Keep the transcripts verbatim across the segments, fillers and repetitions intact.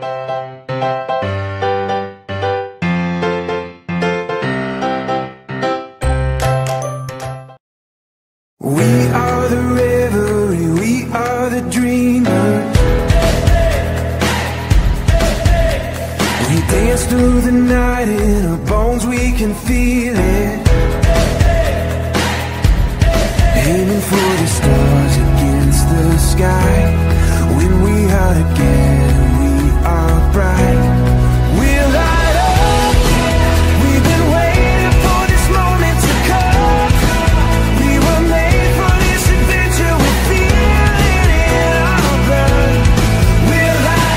We are the reverie, we are the dreamers. We dance through the night, in our bones we can feel it. Aiming for the stars against the sky. When we are together, we are bright. We'll light up. We've been waiting for this moment to come. We were made for this adventure. We feel it in our blood. We'll light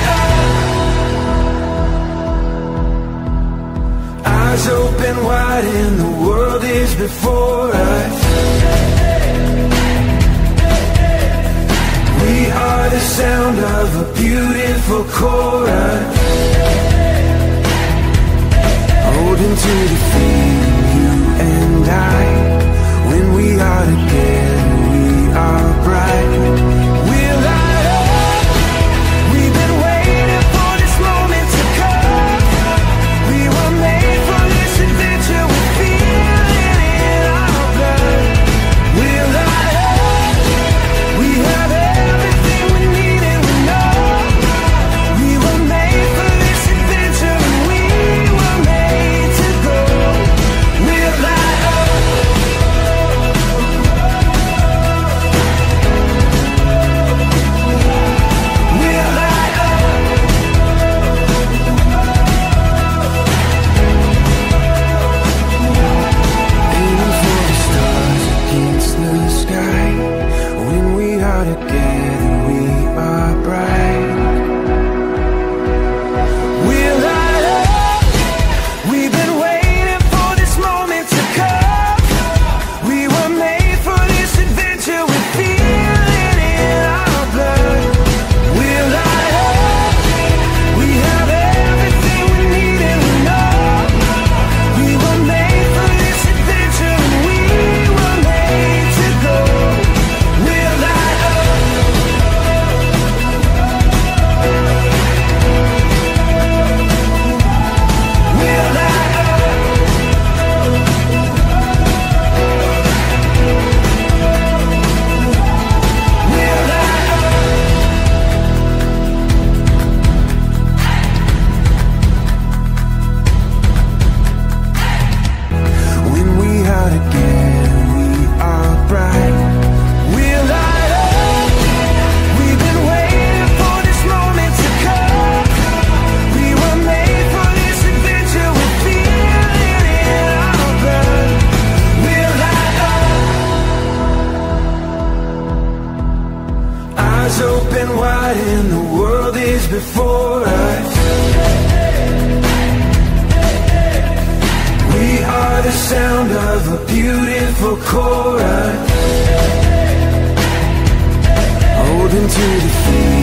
up. Eyes open wide and the world is before us. We are the sound of a beautiful chorus, holding to the feeling, you and I. When we are together, we are bright. We'll light up. We've been waiting for this moment to come. We were made for this adventure. We feel it in our blood. We'll light up. We have everything we need and we know we were made for this adventure and we were made to go. We'll light up. We'll light up. Aiming for the stars against the sky. When we are together, we are bright. We'll light up. We've been waiting for this moment to come. We were made for this adventure. We feel it in our blood. We'll light up. We have everything we need and we know we were made for this adventure and we were made to go. We'll light up. We'll light up. We'll light up. When we are together, we are bright. We'll light up. We've been waiting for this moment to come. We were made for this adventure. We feel it in our blood. We'll light up. Eyes open wide and the world is before us. We are the sound of a beautiful chorus, holding to the feeling.